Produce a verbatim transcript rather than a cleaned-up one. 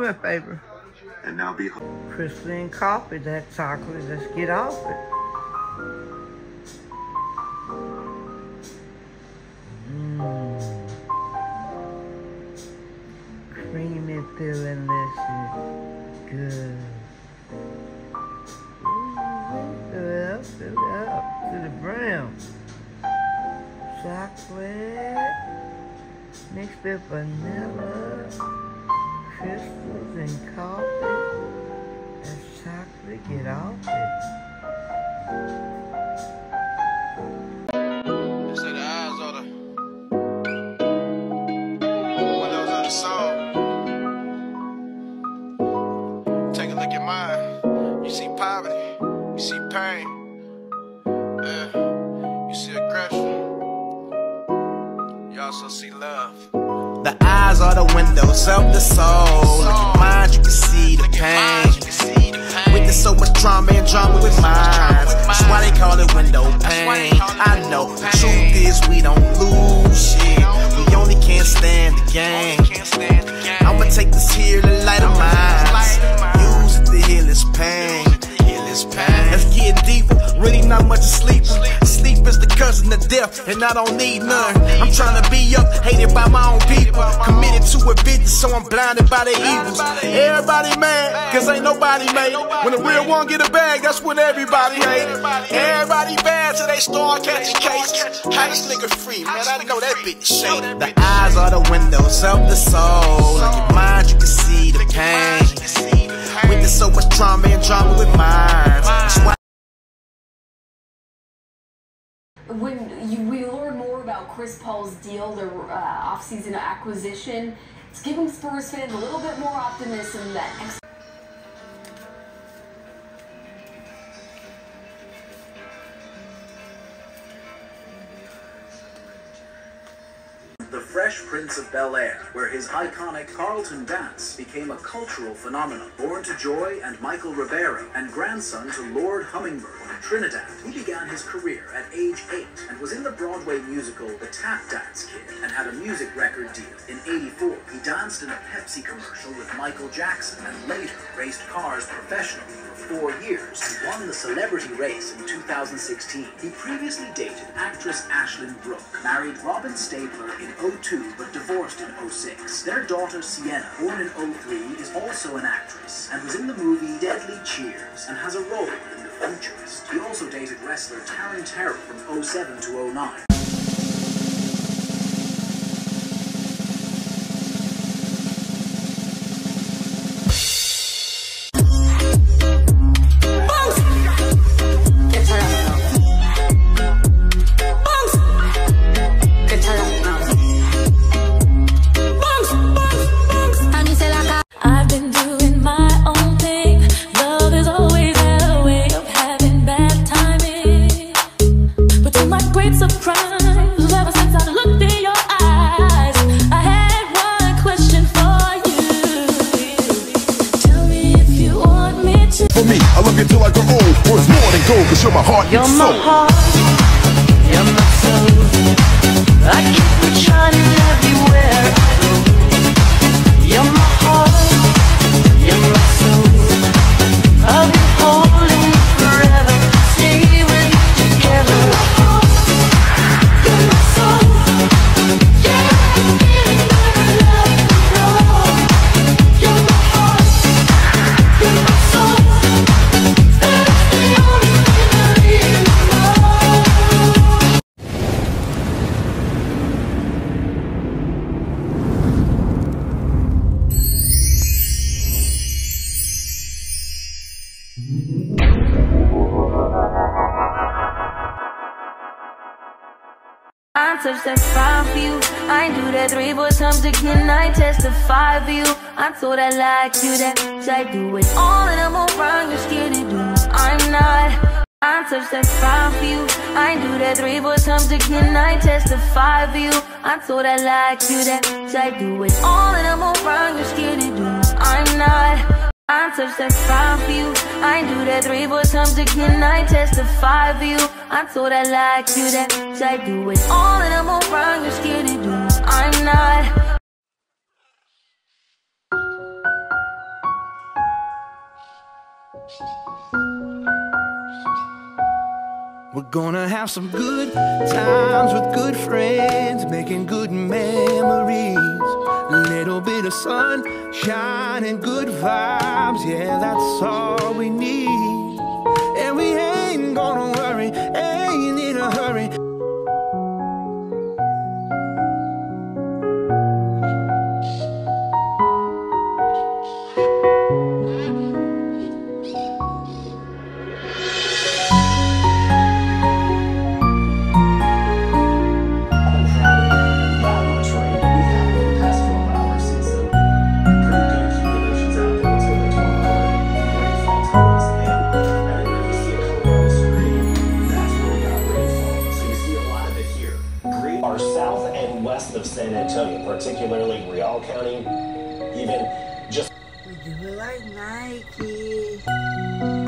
me a favor. And now be Crystalline coffee, that chocolate, let's get off it. Mmm. Creamy feeling, delicious. Good. Fill it up, fill it up to the brim. Chocolate mixed with vanilla, crystals, and coffee. That's chocolate, get off it. They say the eyes are the windows of the soul. Take a look at mine. You see poverty, you see pain, yeah. You see aggression, you also see love. The eyes are the windows of the soul. Look at mine, you can see the pain. Witness so much drama and drama with minds. That's why they call it window pane. I know the truth is we don't lose shit. We only can't stand the game. I'ma take this here to light of mine. Use it to heal this pain. Let's get deeper, really not much to sleep. Sleep is the cousin of death, and I don't need none. I'm trying to be up, hated by my own people. Committed to a business, so I'm blinded by the evils. Everybody mad, cause ain't nobody made it. When the real one get a bag, that's when everybody hate it. Everybody bad till they start catching cases. How this nigga free, man, I know that bitch shaded. The eyes are the windows of the soul. Look at mine, you can see the pain. Witness so much drama and drama with minds. When you, we learn more about Chris Paul's deal, their uh, off-season acquisition, it's giving Spurs fans a little bit more optimism that next. The Fresh Prince of Bel-Air, where his iconic Carlton dance became a cultural phenomenon. Born to Joy and Michael Ribeiro, and grandson to Lord Hummingbird of Trinidad, he began his career at age eight and was in the Broadway musical The Tap Dance Kid and had a music record deal. In eighty-four, he danced in a Pepsi commercial with Michael Jackson and later raced cars professionally for four years and won the celebrity race in two thousand sixteen. He previously dated actress Ashlyn Brooke, married Robin Stabler in oh two but divorced in oh six. Their daughter Sienna, born in oh three, is also an actress and was in the movie Deadly Cheers and has a role in The Futurist. He also dated wrestler Taryn Terrell from oh seven to oh nine. You're my heart, you're my heart, you're my soul. I keep it shining everywhere I go. You're my heart, you're my soul. I'll be holding you forever, stay with you together. You're my soul, yeah, I'm feeling that I love you. You're my heart, you're my soul. That's the only I touch that fire for you. I do that three, four times again. I testify for you. I told I like you, that I do it all and I'm around. You're scared to do. I'm not. I touch that fire for you. I do that three, four times again. I testify for you. I told I like you, that I do it all and I'm around. You're scared to do. I'm not. I touch that fire for you. I do that three, four times again. I testify for you. I told I like you, that I do it all and I'm around. You're scared to do. I'm not. We're gonna have some good times with good friends, making good memories. A little bit of sunshine and good vibes, yeah, that's all we need. And we ain't gonna worry, ain't in a hurry. Are south and west of San Antonio, particularly Real County, even just... We do it like Nike.